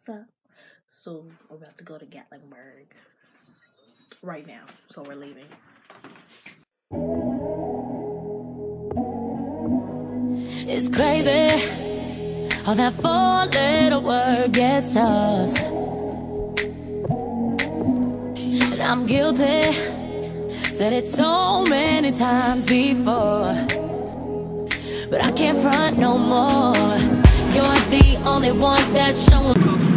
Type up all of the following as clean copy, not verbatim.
So we're about to go to Gatlinburg right now. So we're leaving. It's crazy how that 4-letter word gets us. And I'm guilty, said it so many times before, but I can't front no more. You're the only one that's showing.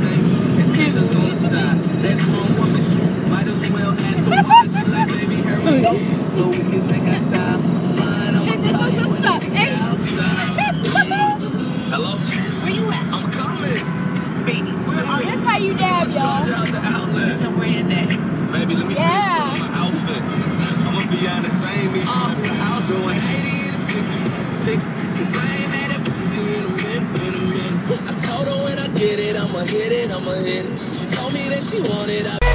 Hello? Where you at? I'm coming. Baby, that's how you dab, y'all. Somewhere in there. Baby, let me finish putting my outfit. I'm gonna be on the same house doing 80 to 60. The same had it in a minute. I told her when I get it, I'ma hit it. She told me that she wanted it.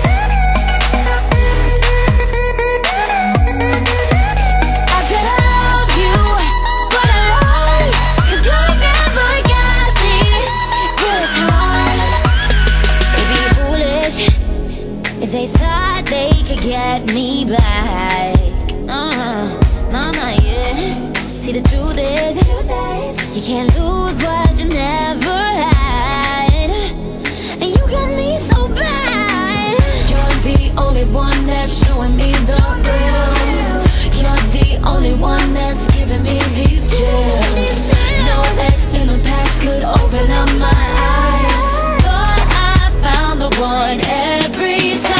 They thought they could get me back. Yeah. See, the truth is, you can't lose what you never had. And you got me so bad. You're the only one that's showing me the real. You're the only one that's giving me these chills. No ex in the past could open up my eyes. Thought I found the one every time.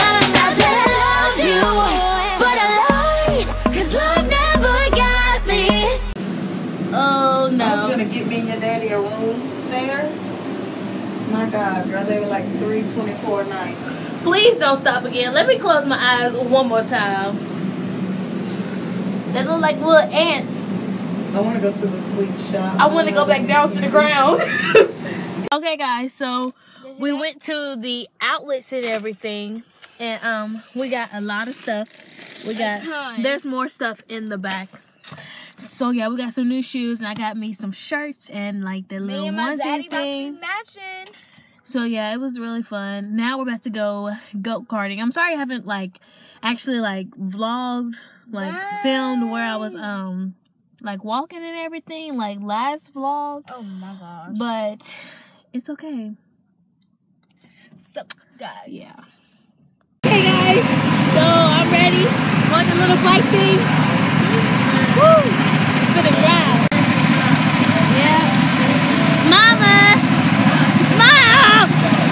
Get me and your daddy a room there. My God, girl, they were like $324 a night. Please don't stop again. Let me close my eyes one more time. They look like little ants. I want to go to the sweet shop. I want to go back down to the ground. Okay, guys, so we went to the outlets and everything, and we got a lot of stuff. There's more stuff in the back. So yeah, we got some new shoes, and I got me some shirts and like the little onesie thing. matching. So yeah, it was really fun. Now we're about to go go-karting. I'm sorry I haven't actually vlogged, filmed where I was walking and everything last vlog. Oh my gosh. But it's okay. So guys. Yeah. Okay guys, so I'm ready on the little bike thing. Woo! For the drive. Yeah. Mama! Smile!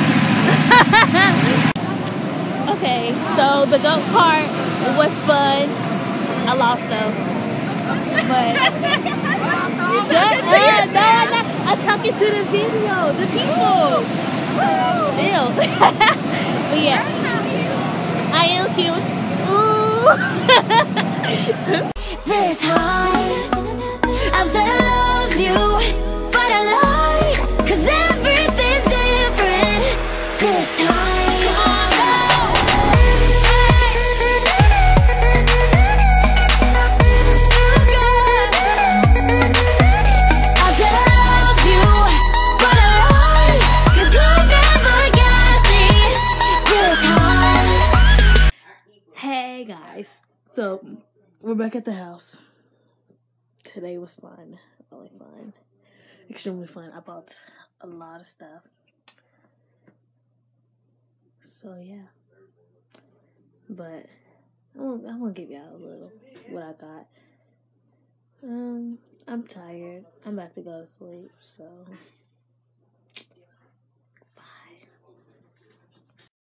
Okay, so the go-kart was fun. I lost though. But shut up! No, I'm talking to the video, the people. Ew. But yeah. I am cute. Ooh. This hard, I said I love you, but I lied, 'cause everything's different this time. I said I love you, but I lied, 'cause love never got me this hard. Hey guys, so we're back at the house. Today was fun. Really fun. Extremely fun. I bought a lot of stuff. So yeah. But I'm gonna give y'all a little what I thought. I'm tired. I'm about to go to sleep, so